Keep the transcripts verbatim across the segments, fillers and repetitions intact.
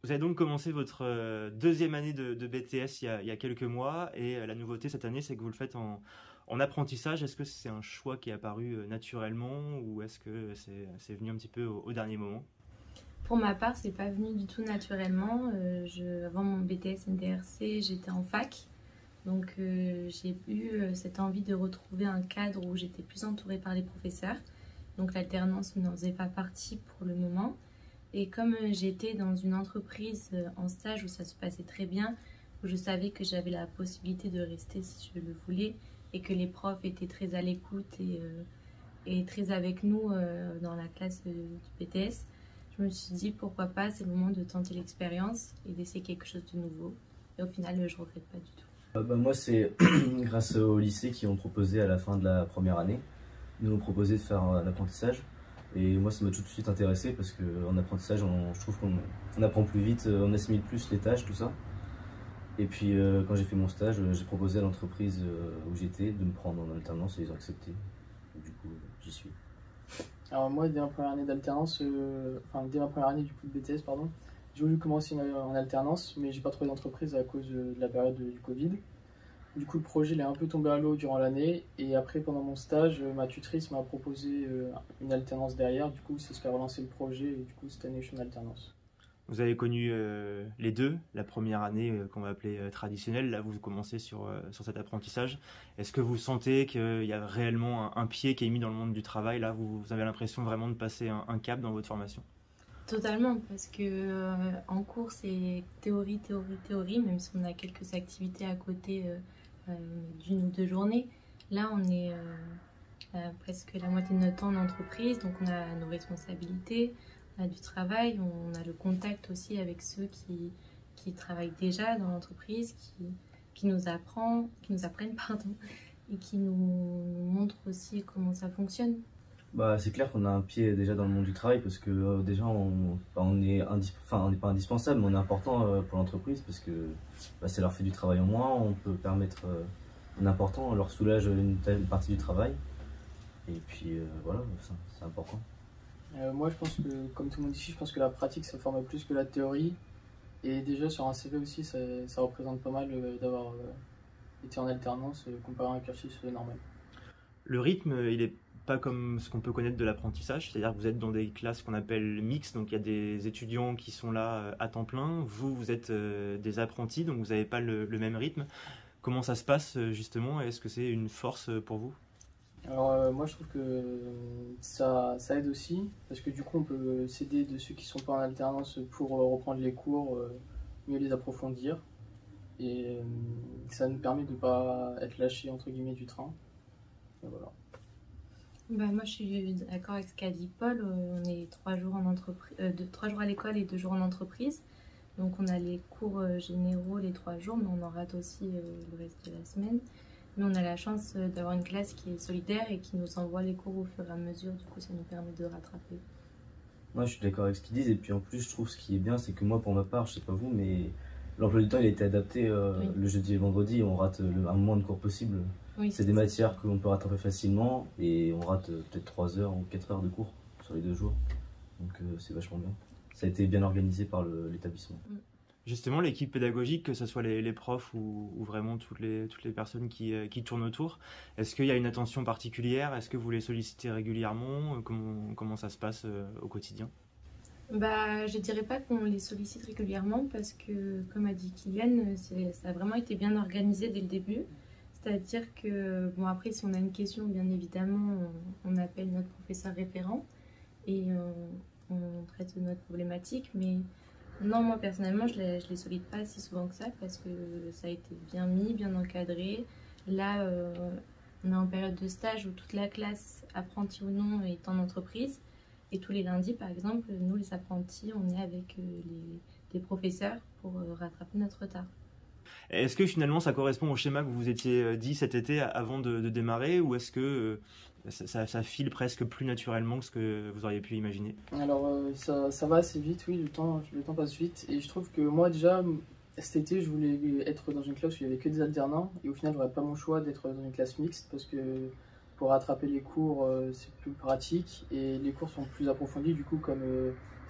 Vous avez donc commencé votre euh, deuxième année de, de B T S il y, a, il y a quelques mois et euh, la nouveauté cette année, c'est que vous le faites en, en apprentissage. Est-ce que c'est un choix qui est apparu euh, naturellement ou est-ce que c'est c'est venu un petit peu au, au dernier moment? Pour ma part, c'est pas venu du tout naturellement. Euh, je, avant mon B T S N D R C, j'étais en fac. Donc euh, j'ai eu euh, cette envie de retrouver un cadre où j'étais plus entourée par les professeurs. Donc l'alternance n'en faisait pas partie pour le moment. Et comme euh, j'étais dans une entreprise euh, en stage où ça se passait très bien, où je savais que j'avais la possibilité de rester si je le voulais et que les profs étaient très à l'écoute et, euh, et très avec nous euh, dans la classe euh, du B T S, je me suis dit pourquoi pas, c'est le moment de tenter l'expérience et d'essayer quelque chose de nouveau. Et au final, je ne regrette pas du tout. Euh, bah, moi, c'est grâce au lycée qui ont proposé à la fin de la première année. Ils nous ont proposé de faire un apprentissage. Et moi, ça m'a tout de suite intéressé parce qu'en apprentissage, on, je trouve qu'on on apprend plus vite, on assimile plus les tâches, tout ça. Et puis, euh, quand j'ai fait mon stage, euh, j'ai proposé à l'entreprise euh, où j'étais de me prendre en alternance et ils ont accepté. Et du coup, euh, j'y suis. Alors moi, dès ma première année d'alternance, euh, enfin dès ma première année du coup de B T S, pardon, j'ai voulu commencer une- en alternance, mais j'ai pas trouvé d'entreprise à cause de, de la période du Covid. Du coup, le projet il est un peu tombé à l'eau durant l'année, et après, pendant mon stage, euh, ma tutrice m'a proposé euh, une alternance derrière. Du coup, c'est ce qui a relancé le projet, et du coup, cette année, je suis en alternance. Vous avez connu euh, les deux, la première année euh, qu'on va appeler euh, traditionnelle, là vous commencez sur, euh, sur cet apprentissage. Est-ce que vous sentez qu'il y a réellement un, un pied qui est mis dans le monde du travail? Là vous, vous avez l'impression vraiment de passer un, un cap dans votre formation? Totalement, parce que euh, en cours, c'est théorie, théorie, théorie, même si on a quelques activités à côté euh, euh, d'une ou deux journées. Là, on est euh, à presque la moitié de notre temps en entreprise, donc on a nos responsabilités, on a du travail, on a le contact aussi avec ceux qui, qui travaillent déjà dans l'entreprise, qui, qui nous apprend, qui nous apprennent, pardon, et qui nous montrent aussi comment ça fonctionne. Bah, c'est clair qu'on a un pied déjà dans le monde du travail parce que euh, déjà on, bah, on est indis- enfin, on n'est pas indispensable mais on est important euh, pour l'entreprise parce que bah, ça leur fait du travail en moins, on peut permettre euh, un important, on leur soulage une telle partie du travail et puis euh, voilà, c'est c'est important. Euh, moi, je pense que, comme tout le monde ici, je pense que la pratique, ça forme plus que la théorie. Et déjà, sur un C V aussi, ça, ça représente pas mal euh, d'avoir euh, été en alternance euh, comparé à un cursus euh, normal. Le rythme, il est pas comme ce qu'on peut connaître de l'apprentissage, c'est-à-dire que vous êtes dans des classes qu'on appelle mixtes, donc il y a des étudiants qui sont là euh, à temps plein, vous, vous êtes euh, des apprentis, donc vous n'avez pas le, le même rythme. Comment ça se passe euh, justement? Est-ce que c'est une force euh, pour vous? Alors euh, moi je trouve que euh, ça, ça aide aussi parce que du coup on peut s'aider de ceux qui sont pas en alternance pour euh, reprendre les cours, euh, mieux les approfondir et euh, ça nous permet de pas être lâché entre guillemets du train. Et voilà. Bah, moi, je suis d'accord avec ce qu'a dit Paul. Euh, On est trois jours en entreprise, euh, deux- trois jours à l'école et deux jours en entreprise. Donc, on a les cours euh, généraux les trois jours, mais on en rate aussi euh, le reste de la semaine. Mais on a la chance euh, d'avoir une classe qui est solidaire et qui nous envoie les cours au fur et à mesure. Du coup, ça nous permet de rattraper. Moi je suis d'accord avec ce qu'ils disent et puis en plus je trouve ce qui est bien c'est que moi pour ma part, je sais pas vous mais l'emploi du temps il a été adapté euh, Oui. le jeudi et le vendredi, on rate le, un moins de cours possible. Oui, C'est des matières que l'on peut rattraper facilement et on rate euh, peut-être trois heures ou quatre heures de cours sur les deux jours. Donc euh, c'est vachement bien. Ça a été bien organisé par le- l'établissement. Justement, l'équipe pédagogique, que ce soit les, les profs ou, ou vraiment toutes les, toutes les personnes qui, euh, qui tournent autour, est-ce qu'il y a une attention particulière? Est-ce que vous les sollicitez régulièrement? Euh, Comment, comment ça se passe euh, au quotidien? Bah, je dirais pas qu'on les sollicite régulièrement parce que, comme a dit Kylian, c'est- ça a vraiment été bien organisé dès le début. C'est-à-dire que, bon, après, si on a une question, bien évidemment, on, on appelle notre professeur référent et on, on traite de notre problématique. Mais non, moi, personnellement, je les, je les sollicite pas si souvent que ça parce que ça a été bien mis, bien encadré. Là, euh, on est en période de stage où toute la classe, apprentie ou non, est en entreprise. Et tous les lundis, par exemple, nous, les apprentis, on est avec euh, les, des professeurs pour euh, rattraper notre retard. Est-ce que finalement ça correspond au schéma que vous vous étiez euh, dit cet été avant de, de démarrer ou est-ce que euh, ça, ça- ça file presque plus naturellement que ce que vous auriez pu imaginer? Alors euh, ça, ça va assez vite, oui, le temps, le temps passe vite et je trouve que moi déjà cet été je voulais être dans une classe où il y avait que des alternants et au final j'aurais pas mon choix d'être dans une classe mixte parce que pour rattraper les cours euh, c'est plus pratique et les cours sont plus approfondis du coup comme euh,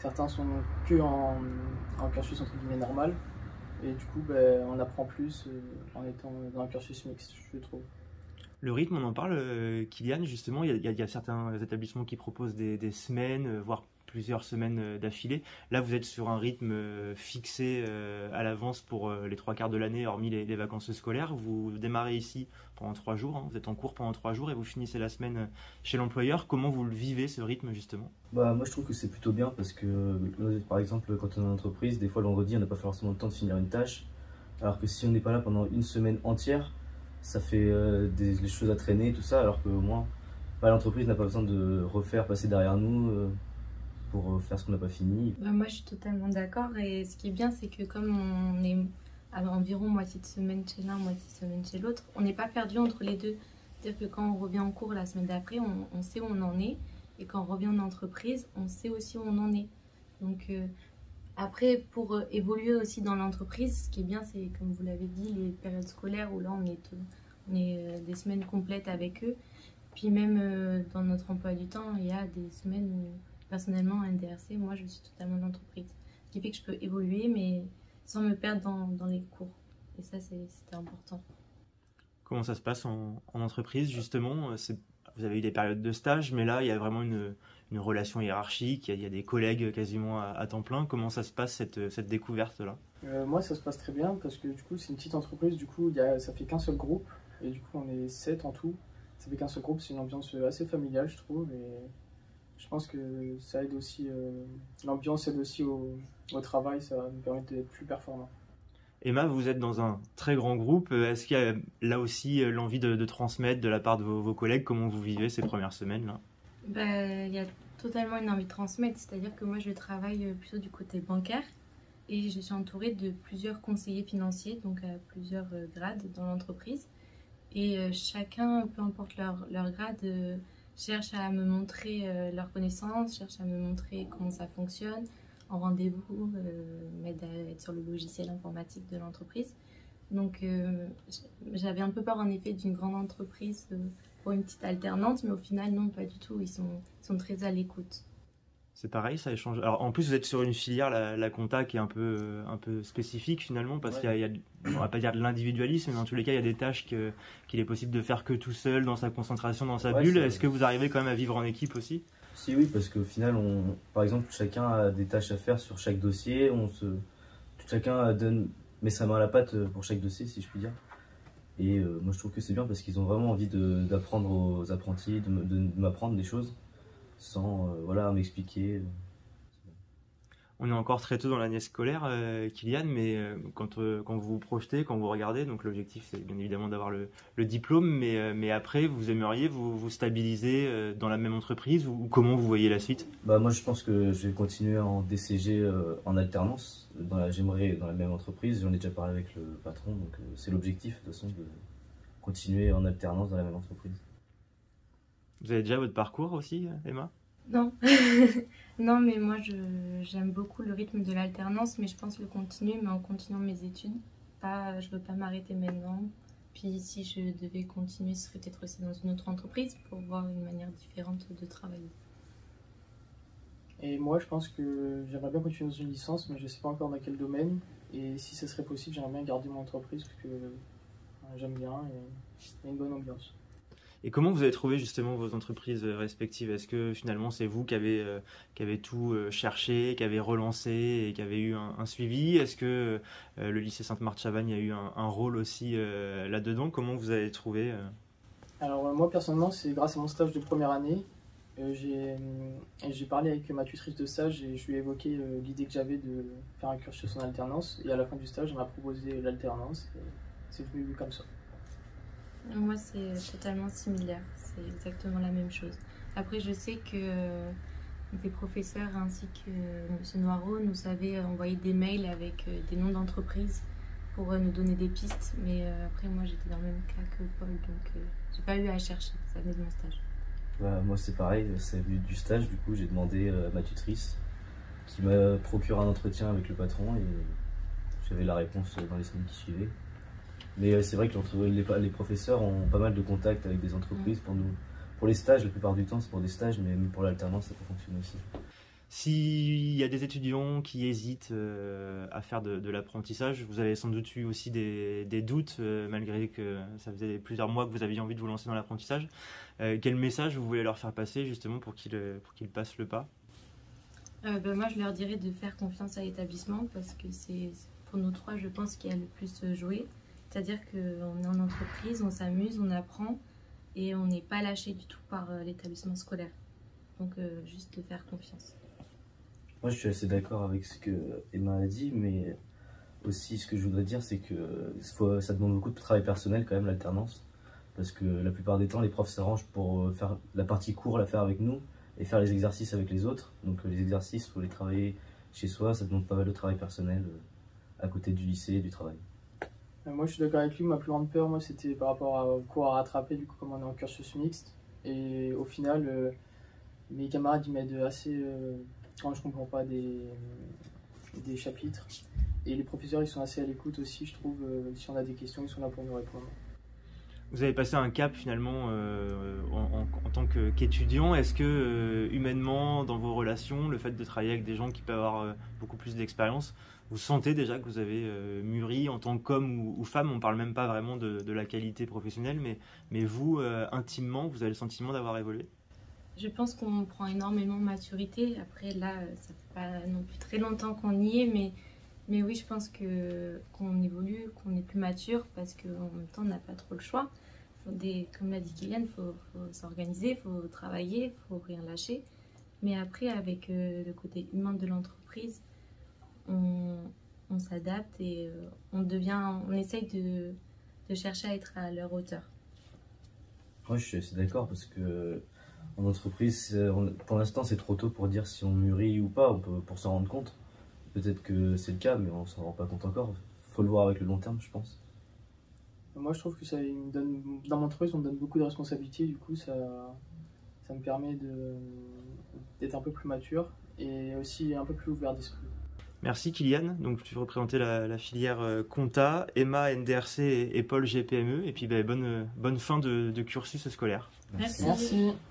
certains sont que en, en cursus entre guillemets normal. Et du coup, ben, on apprend plus euh, en étant dans un cursus mixte, je trouve. Le rythme, on en parle, euh, Kylian, justement, il y, a, il y a certains établissements qui proposent des, des semaines, euh, voire plusieurs semaines euh, d'affilée. Là, vous êtes sur un rythme euh, fixé euh, à l'avance pour euh, les trois quarts de l'année, hormis les, les vacances scolaires. Vous démarrez ici pendant trois jours, hein, vous êtes en cours pendant trois jours et vous finissez la semaine chez l'employeur. Comment vous le vivez, ce rythme, justement? Bah, moi, je trouve que c'est plutôt bien parce que, euh, par exemple, quand on est en entreprise, des fois, le vendredi, on n'a pas forcément le temps de finir une tâche. Alors que si on n'est pas là pendant une semaine entière, ça fait euh, des, des choses à traîner, tout ça, alors qu'au moins, bah, l'entreprise n'a pas besoin de refaire passer derrière nous euh, pour euh, faire ce qu'on n'a pas fini. Bah, moi, je suis totalement d'accord. Et ce qui est bien, c'est que comme on est à environ moitié de semaine chez l'un, moitié de semaine chez l'autre, on n'est pas perdu entre les deux. C'est-à-dire que quand on revient en cours la semaine d'après, on, on sait où on en est. Et quand on revient en entreprise, on sait aussi où on en est. Donc, euh, après, pour euh, évoluer aussi dans l'entreprise, ce qui est bien, c'est, comme vous l'avez dit, les périodes scolaires où là, on est, tout, on est euh, des semaines complètes avec eux. Puis même euh, dans notre emploi du temps, il y a des semaines où, personnellement, en N D R C, moi, je suis totalement en entreprise. Ce qui fait que je peux évoluer, mais sans me perdre dans, dans les cours. Et ça, c'est, c'était important. Comment ça se passe en, en entreprise, justement? C'est, vous avez eu des périodes de stage, mais là, il y a vraiment une, une relation hiérarchique, il y, a, il y a des collègues quasiment à, à temps plein. Comment ça se passe, cette, cette découverte-là? euh, Moi, ça se passe très bien parce que du coup, c'est une petite entreprise, du coup, il y a, ça fait qu'un seul groupe. Et du coup, on est sept en tout. Ça fait qu'un seul groupe, c'est une ambiance assez familiale, je trouve. Et je pense que ça aide aussi, euh, l'ambiance aide aussi au, au travail, ça nous permet d'être plus performants. Emma, vous êtes dans un très grand groupe. Est-ce qu'il y a là aussi l'envie de, de transmettre de la part de vos, vos collègues? Comment vous vivez ces premières semaines là? Bah, il y a totalement une envie de transmettre. C'est-à-dire que moi, je travaille plutôt du côté bancaire et je suis entourée de plusieurs conseillers financiers, donc à plusieurs grades dans l'entreprise. Et euh, chacun, peu importe leur, leur grade, euh, cherche à me montrer euh, leurs connaissances, cherche à me montrer comment ça fonctionne. En rendez-vous, euh, m'aide à être sur le logiciel informatique de l'entreprise. Donc euh, j'avais un peu peur en effet d'une grande entreprise euh, pour une petite alternante, mais au final non, pas du tout, ils sont, ils sont très à l'écoute. C'est pareil, ça échange. Alors en plus vous êtes sur une filière, la, la compta, qui est un peu, un peu spécifique finalement, parce ouais. qu'il y a, il y a, on va pas dire de l'individualisme, mais dans tous les cas il y a des tâches que, qu'il est possible de faire que tout seul, dans sa concentration, dans sa ouais, bulle. Est-ce que vous arrivez quand même à vivre en équipe aussi? Si oui, parce qu'au final, on, par exemple, chacun a des tâches à faire sur chaque dossier. On se, chacun donne, met sa main à la pâte pour chaque dossier, si je puis dire. Et euh, moi, je trouve que c'est bien parce qu'ils ont vraiment envie de, d'apprendre aux apprentis, de, de, de m'apprendre des choses sans euh, voilà, m'expliquer. On est encore très tôt dans l'année scolaire, euh, Kylian, mais euh, quand, euh, quand vous vous projetez, quand vous regardez, donc l'objectif c'est bien évidemment d'avoir le, le diplôme, mais, euh, mais après vous aimeriez vous, vous stabiliser euh, dans la même entreprise ou, ou comment vous voyez la suite? Bah moi je pense que je vais continuer en D C G euh, en alternance, dans la, j'aimerais dans la même entreprise, j'en ai déjà parlé avec le patron, donc euh, c'est l'objectif de toute façon de continuer en alternance dans la même entreprise. Vous avez déjà votre parcours aussi, Emma? Non, non, mais moi je, j'aime beaucoup le rythme de l'alternance, mais je pense le continuer, mais en continuant mes études. Pas, je veux pas m'arrêter maintenant. Puis si je devais continuer, ce serait peut-être aussi dans une autre entreprise pour voir une manière différente de travailler. Et moi, je pense que j'aimerais bien continuer dans une licence, mais je sais pas encore dans quel domaine. Et si ce serait possible, j'aimerais bien garder mon entreprise parce que euh, j'aime bien et il y a une bonne ambiance. Et comment vous avez trouvé justement vos entreprises respectives? Est-ce que finalement c'est vous qui avez, euh, qui avez tout euh, cherché, qui avez relancé et qui avez eu un, un suivi? Est-ce que euh, le lycée Sainte-Marthe-Chavagne a eu un, un rôle aussi euh, là-dedans? Comment vous avez trouvé euh... Alors euh, moi personnellement, c'est grâce à mon stage de première année. Euh, j'ai, euh, j'ai parlé avec ma tutrice de stage et je lui ai évoqué euh, l'idée que j'avais de faire un cursus en alternance. Et à la fin du stage, elle m'a proposé l'alternance. Et c'est venu comme ça. Moi, c'est totalement similaire, c'est exactement la même chose. Après, je sais que euh, des professeurs ainsi que euh, M. Noireau nous avaient envoyé des mails avec euh, des noms d'entreprises pour euh, nous donner des pistes. Mais euh, après, moi, j'étais dans le même cas que Paul, donc euh, j'ai pas eu à chercher, ça venait de mon stage. Bah, moi, c'est pareil, c'est venu du stage, du coup, j'ai demandé à ma tutrice qui m'a procuré un entretien avec le patron et j'avais la réponse dans les semaines qui suivaient. Mais c'est vrai que les, les professeurs ont pas mal de contacts avec des entreprises pour nous. Pour les stages, la plupart du temps, c'est pour des stages, mais même pour l'alternance, ça peut fonctionner aussi. S'il y a des étudiants qui hésitent euh, à faire de, de l'apprentissage, vous avez sans doute eu aussi des, des doutes, euh, malgré que ça faisait plusieurs mois que vous aviez envie de vous lancer dans l'apprentissage. Euh, quel message vous voulez leur faire passer justement pour qu'ils pour qu'ils passent le pas? euh, ben, Moi, je leur dirais de faire confiance à l'établissement parce que c'est pour nous trois, je pense, qu'il y a le plus joué. C'est-à-dire qu'on est en entreprise, on s'amuse, on apprend et on n'est pas lâché du tout par euh, l'établissement scolaire. Donc, euh, juste de faire confiance. Moi, je suis assez d'accord avec ce que Emma a dit, mais aussi ce que je voudrais dire, c'est que faut, ça demande beaucoup de travail personnel quand même, l'alternance. Parce que la plupart des temps, les profs s'arrangent pour faire la partie cours, la faire avec nous, et faire les exercices avec les autres. Donc les exercices, il faut les travailler chez soi, ça demande pas mal de travail personnel à côté du lycée et du travail. Moi, je suis d'accord avec lui, ma plus grande peur, moi, c'était par rapport au cours à rattraper, du coup, comme on est en cursus mixte. Et au final, euh, mes camarades, ils m'aident assez... Euh, quand je comprends pas des, des chapitres. Et les professeurs, ils sont assez à l'écoute aussi, je trouve. Euh, si on a des questions, ils sont là pour nous répondre. Vous avez passé un cap finalement euh, en, en, en tant qu'étudiant. Est-ce que euh, humainement, dans vos relations, le fait de travailler avec des gens qui peuvent avoir euh, beaucoup plus d'expérience, vous sentez déjà que vous avez euh, mûri en tant qu'homme ou, ou femme? On ne parle même pas vraiment de, de la qualité professionnelle, mais, mais vous, euh, intimement, vous avez le sentiment d'avoir évolué? Je pense qu'on prend énormément de maturité. Après, là, ça fait pas non plus très longtemps qu'on y est, mais, mais oui, je pense que, qu'on évolue, qu'on est plus mature parce qu'en même temps, on n'a pas trop le choix. Faut des, comme l'a dit Kylian, il faut, faut s'organiser, il faut travailler, il faut rien lâcher. Mais après, avec euh, le côté humain de l'entreprise, on, on s'adapte et euh, on devient, on essaye de, de chercher à être à leur hauteur. Moi, je suis assez d'accord parce que en entreprise, pour l'instant, c'est trop tôt pour dire si on mûrit ou pas, on peut, pour s'en rendre compte. Peut-être que c'est le cas, mais on s'en rend pas compte encore. Il faut le voir avec le long terme, je pense. Moi, je trouve que ça me donne, dans mon entreprise, on me donne beaucoup de responsabilités. Du coup, ça, ça me permet d'être un peu plus mature et aussi un peu plus ouvert d'esprit. Merci Kylian. Donc tu représentais la, la filière euh, compta, Emma N D R C et, et Paul G P M E. Et puis bah, bonne, bonne fin de, de cursus scolaire. Merci. Merci.